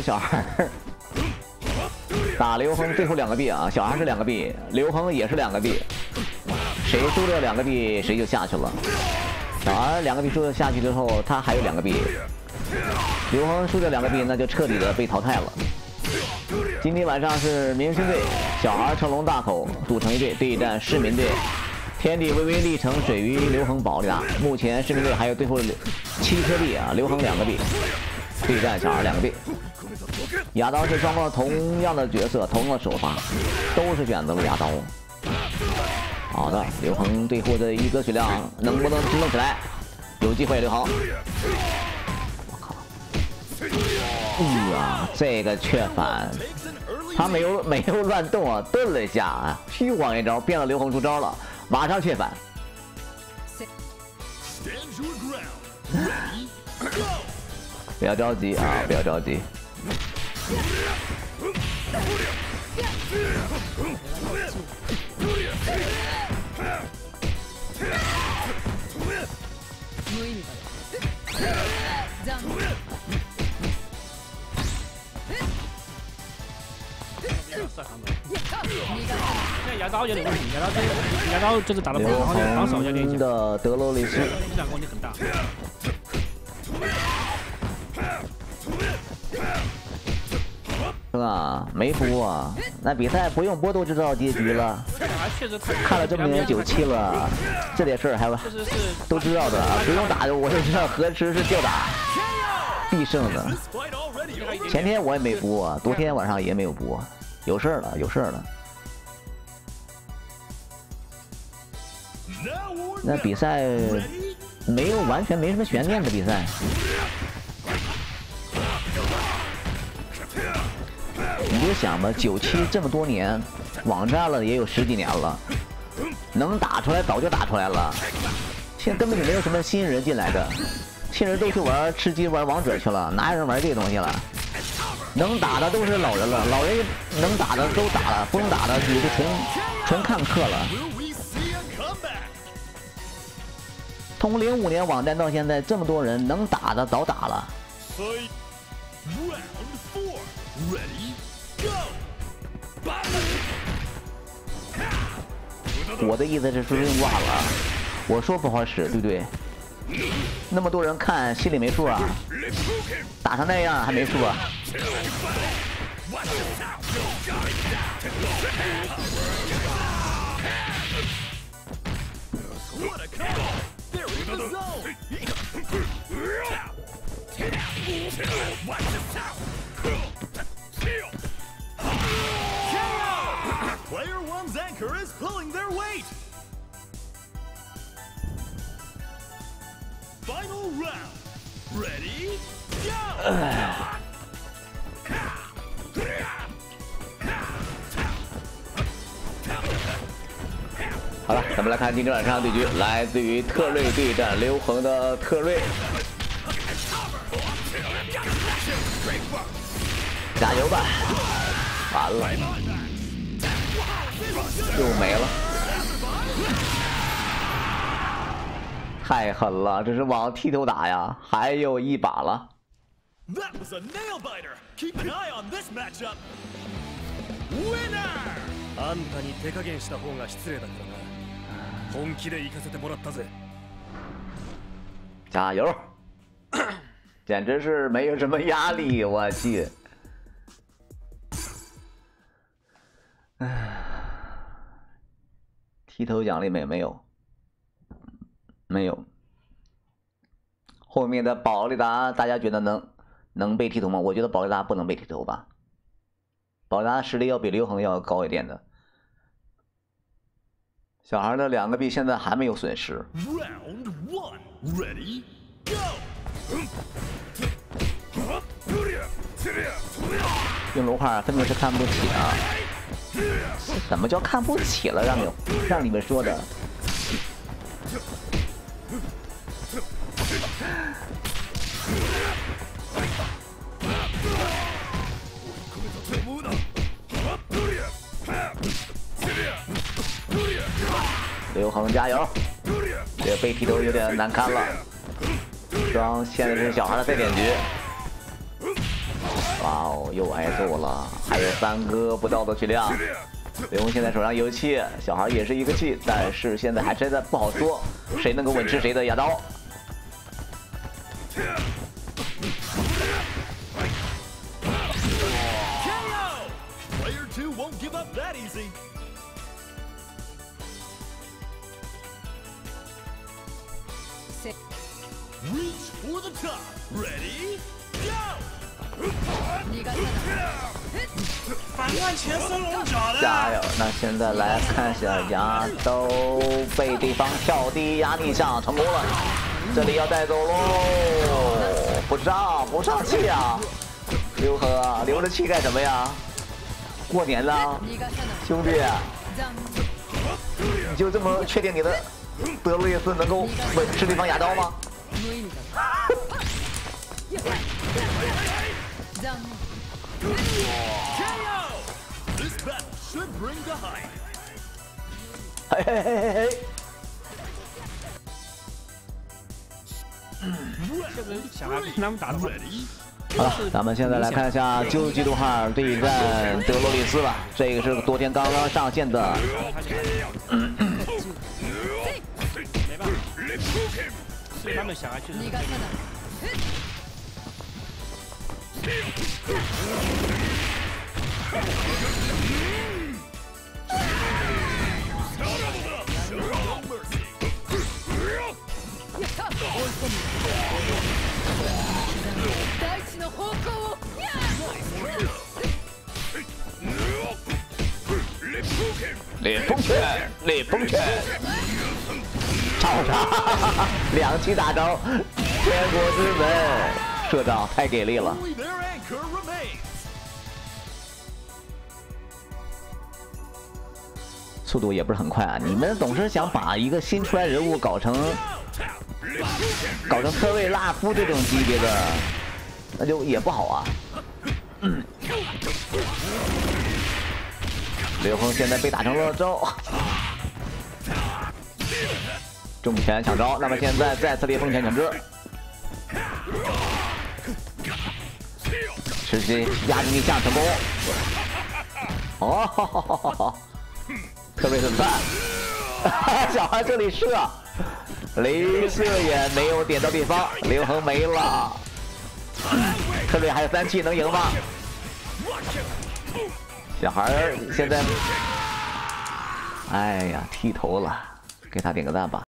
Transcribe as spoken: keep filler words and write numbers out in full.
小孩打刘恒最后两个币啊，小孩是两个币，刘恒也是两个币，谁输掉两个币谁就下去了。小孩两个币输掉下去之后，他还有两个币，刘恒输掉两个币，那就彻底的被淘汰了。今天晚上是明星队，小孩成龙大口组成一队对战市民队。 天地微微历程水鱼刘恒保利达，目前市民队还有最后七颗币啊，刘恒两个币，对战小孩两个币。牙刀是双方同样的角色，同样的手法，都是选择了牙刀。好的，刘恒最后的一个血量能不能支撑起来？有机会，刘恒。我靠！哎呀，这个却反，他没有没有乱动啊，顿了一下啊，虚晃一招变了刘恒出招了。 马上却反，不要着急啊！不要着急。 现在牙刀有点问题，牙刀这牙刀就是打得不好，然后那个防守有点的德罗里斯影响攻击很大。 是吧？没播啊？那比赛不用播都知道结局了。 确实看了这么年九期了，这点事儿还都知道的，不用打我就知道何时是吊打必胜的。前天我也没播，昨天晚上也没有播，有事儿了，有事儿了。 那比赛没有完全没什么悬念的比赛，你就想吧，九七这么多年，网站了也有十几年了，能打出来早就打出来了，现在根本就没有什么新人进来的，新人都去玩吃鸡玩王者去了，哪有人玩这些东西了？能打的都是老人了，老人能打的都打了，不能打的也就纯纯看客了。 从零五年网站到现在，这么多人能打的早打了。我的意思是说用挂了，我说不好使，对不对？那么多人看，心里没数啊？打成那样还没数啊？ Player one's anchor is pulling their weight. Final round. Ready? Go. 好了，咱们来看今天晚上对局，来自于特瑞对战刘恒的特瑞，加油吧！完了，又没了，太狠了！这是往剃头打呀，还有一把了。 That was a nail biter. Keep an eye on this matchup. Winner. あんたに手加減した方が失礼だからな。 本気で行かせてもらったぜ！ 加油！简直是没有什么压力，我去！唉，剃头奖励没没有？没有。后面的保利达，大家觉得能能被剃头吗？我觉得保利达不能被剃头吧。保利达的实力要比刘恒要高一点的。 小孩的两个币现在还没有损失。 Round one, ready, go. 用罗块分明是看不起啊！怎么叫看不起了？让你让你们说的。刘恒加油！这个被剃头有点难堪了。双现在是小孩的赛点局。 哇哦，又挨揍了，还有三个不到的血量。刘红现在手上有气，小孩也是一个气，但是现在还真的不好说，谁能够稳吃谁的牙刀。 Player two won't give up that easy. Reach for the top. Ready? Go! 反乱前森龙爪的。 加油！那现在来看一下牙刀被对方跳低压力下成功了，这里要带走喽！不上不上气啊！刘恒啊，留着气干什么呀？过年了，兄弟，你就这么确定你的德鲁伊斯能够稳吃对方牙刀吗？嘿嘿嘿嘿嘿！ 这个小孩跟他们打的。 好了，咱们现在来看一下究极度哈尔对战德罗里斯吧。这个是昨天刚刚上线的。嗯、 没办法，对他们小孩确实。 烈风拳，烈风拳，超杀，两起大招，天国之门，这招太给力了。速度也不是很快啊！你们总是想把一个新出来人物搞成搞成特瑞拉夫这种级别的，那就也不好啊。嗯刘恒现在被打成了招，重拳抢招，那么现在再次烈风拳抢之，吃鸡压制逆向成功。哦，哈哈哈哈哈特别很赞，小孩这里射，镭射也没有点到对方，刘恒没了，特别还有三气能赢吗？小孩现在，哎呀，剃头了，给他点个赞吧。